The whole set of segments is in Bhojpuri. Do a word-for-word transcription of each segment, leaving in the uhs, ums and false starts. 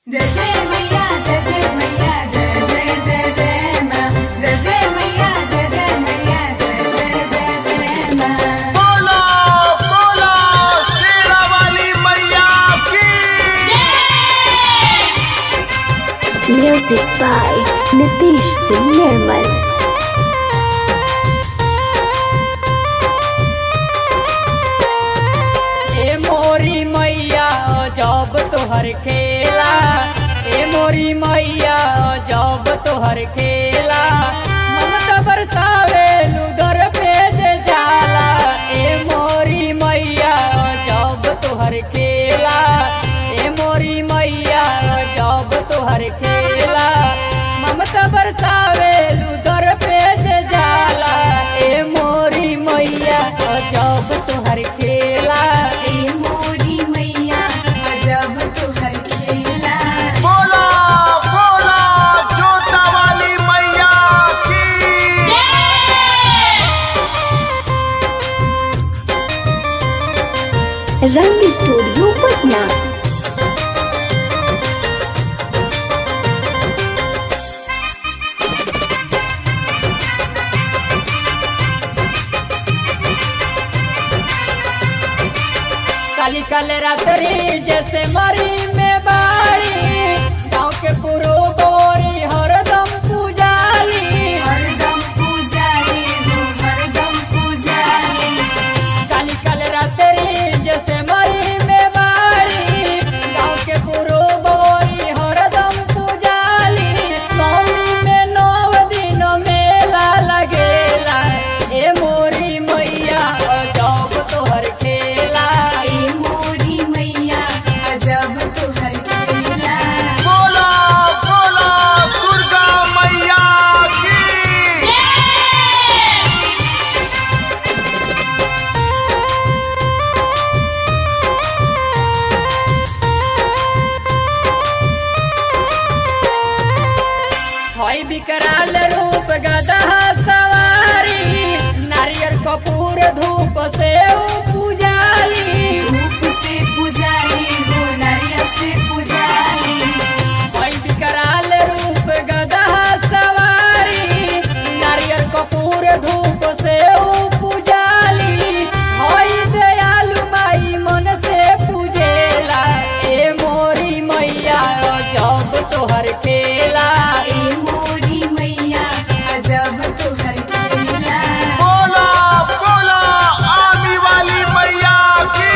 जय जय मैया जय जय मैया जय जय जय जय माँ जय जय मैया जय जय मैया जय जय जय जय माँ। बोलो बोलो शेरा वाली मैया की म्यूजिक बाय नीतीश सिंह निर्मल। ए मोरी मैया जब तोहर खेला, ए मोरी मैया जब तोहर खेला, ममता बरसावे लुदर पे जे जाला। ए मोरी मैया जब तोहर खेला, ए मोरी मैया जब तोहर खेला, ममता बरसावे लुदर पे जे जाला। ए मोरी मैया जब तोहर खेला, ए मोरी मैया अजब तोहर खेला। बोलो बोलो जोता वाली मैया की रंग स्टूडियो पटना। काली काल रात्रि जैसे मरी में बाड़ी, गाँव के पुरो गोरी हरदम पूजाली, हरदम पूजाली हो हरदम पूजाली। काली काल रात्रि जैसे मरी में बाड़ी, गाँव के पुरो गोरी हरदम पूजाली। नौमी में नौ दिन मेला लगेला। ए मोरी मैया जब तोहर खेला, ए मोरी मैया अजब तोहर खेला। बोलो बोलो दुर्गा मैया की हई विकराल रूप गदा सवारी, नारियल कपूर धूप से पूजाली, धूप से पूजाली हो नारियल से पूजाली। हई विकराल रूप गदा सवारी, नारियल कपूर धूप से पूजाली। हई दयालु माई मन से पूजेला। ए मोरी मैया जब तोहर खेला, ए मोरी मैया अजब तोहर खेला। बोलो बोलो आमी वाली मैया की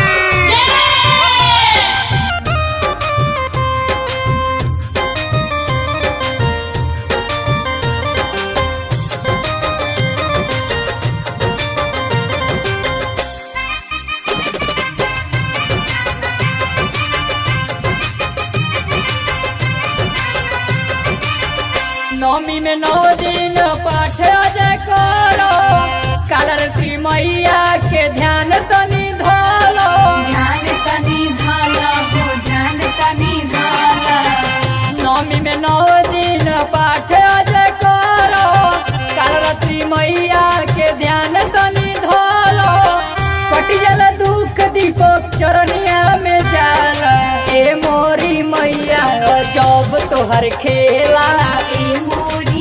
नौमी में नौ दिन पाठ अजय करो, कालरती मैया के ध्यान तनी धलो। ध्यान तनी धाला हो ध्यान तनी धाला। नौमी में नौ दिन पाठ अजय करो, कालरती मैया के ध्यान तनी धलो। कटी जाला दुख दीपक चरनिया में जाला। ए मोरी मैया जब तोहर खेला, ए मोरी